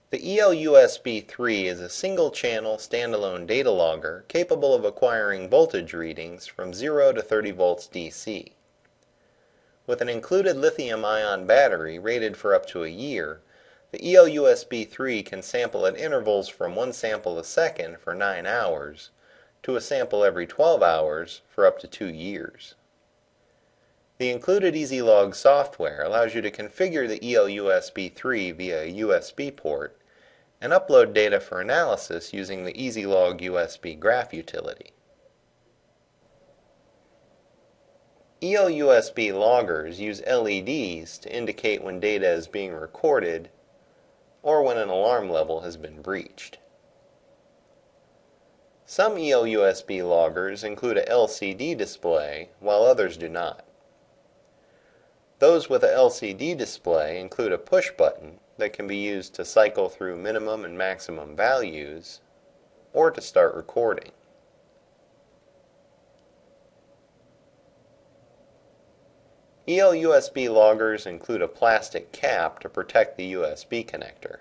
The EL-USB-3 is a single-channel standalone data logger capable of acquiring voltage readings from 0 to 30 volts DC. With an included lithium-ion battery rated for up to a year, the EL-USB-3 can sample at intervals from 1 sample a second for 9 hours to a sample every 12 hours for up to 2 years. The included EasyLog software allows you to configure the EL-USB-3 via a USB port and upload data for analysis using the EasyLog USB Graph utility. EL-USB loggers use LEDs to indicate when data is being recorded or when an alarm level has been breached. Some EL-USB loggers include a LCD display, while others do not. Those with a LCD display include a push button that can be used to cycle through minimum and maximum values or to start recording. EL-USB loggers include a plastic cap to protect the USB connector.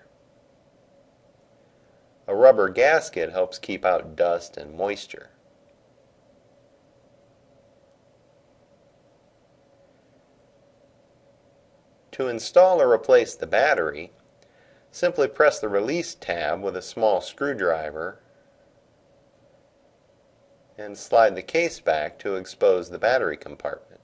A rubber gasket helps keep out dust and moisture. To install or replace the battery, simply press the Release tab with a small screwdriver and slide the case back to expose the battery compartment.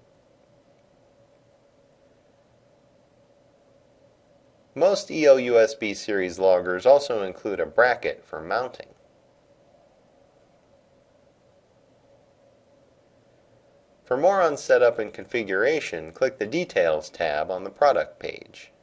Most EL-USB series loggers also include a bracket for mounting. For more on setup and configuration, click the Details tab on the product page.